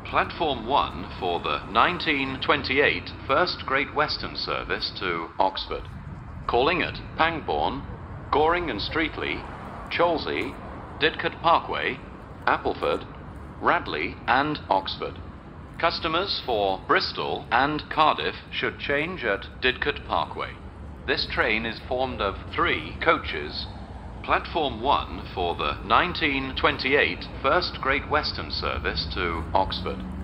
Platform 1 for the 1928 First Great Western service to Oxford. Calling at Pangbourne, Goring and Streatley, Cholsey, Didcot Parkway, Appleford, Radley and Oxford. Customers for Bristol and Cardiff should change at Didcot Parkway. This train is formed of 3 coaches. Platform 1 for the 1928 First Great Western service to Oxford.